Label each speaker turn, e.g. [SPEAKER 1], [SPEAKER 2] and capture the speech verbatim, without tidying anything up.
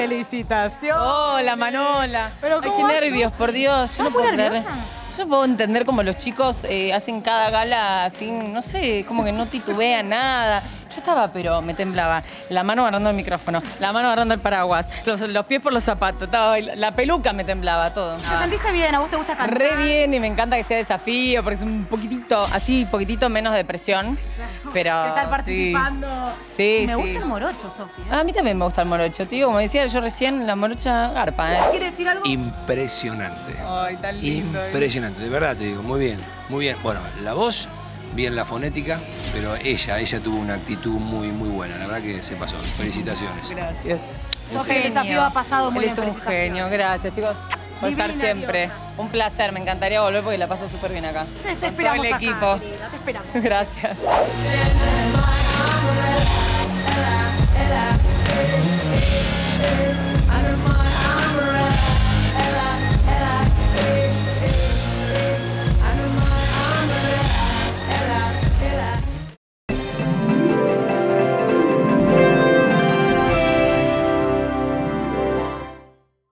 [SPEAKER 1] Felicitaciones.
[SPEAKER 2] Hola, Manola.
[SPEAKER 1] Pero
[SPEAKER 2] Ay,
[SPEAKER 1] ¿cómo
[SPEAKER 2] qué
[SPEAKER 1] vas?
[SPEAKER 2] nervios, por Dios. Yo no
[SPEAKER 1] ¿Estás muy
[SPEAKER 2] puedo creer.
[SPEAKER 1] nerviosa?
[SPEAKER 2] Yo no puedo entender cómo los chicos eh, hacen cada gala sin, no sé, como que no titubean nada. Yo estaba, pero me temblaba. La mano agarrando el micrófono, la mano agarrando el paraguas, los, los pies por los zapatos. Estaba, la peluca me temblaba, todo.
[SPEAKER 1] ¿Te sentiste bien? ¿A vos te gusta cantar?
[SPEAKER 2] Re bien y me encanta que sea desafío porque es un poquitito, así, poquitito menos de presión. Pero
[SPEAKER 1] Estar participando.
[SPEAKER 2] Sí,
[SPEAKER 1] Me
[SPEAKER 2] sí.
[SPEAKER 1] gusta el morocho, Sofi.
[SPEAKER 2] A mí también me gusta el morocho, tío. Como decía yo recién, la morocha garpa, ¿eh?
[SPEAKER 1] ¿Quiere decir algo?
[SPEAKER 3] Impresionante.
[SPEAKER 2] Ay, tan lindo.
[SPEAKER 3] Impresionante, de verdad te digo, muy bien, muy bien. Bueno, la voz, bien la fonética, pero ella, ella tuvo una actitud muy, muy buena. La verdad que se pasó. Felicitaciones.
[SPEAKER 2] Gracias.
[SPEAKER 1] Sofi, el desafío ha pasado muy
[SPEAKER 2] Él es
[SPEAKER 1] bien.
[SPEAKER 2] un genio. Gracias, chicos, por
[SPEAKER 1] Divina,
[SPEAKER 2] estar siempre.
[SPEAKER 1] diosa.
[SPEAKER 2] Un placer, me encantaría volver porque la paso súper bien acá.
[SPEAKER 1] Te, te
[SPEAKER 2] Con
[SPEAKER 1] esperamos
[SPEAKER 2] todo el
[SPEAKER 1] acá,
[SPEAKER 2] equipo.
[SPEAKER 1] querida, te esperamos.
[SPEAKER 2] Gracias.
[SPEAKER 4] Under my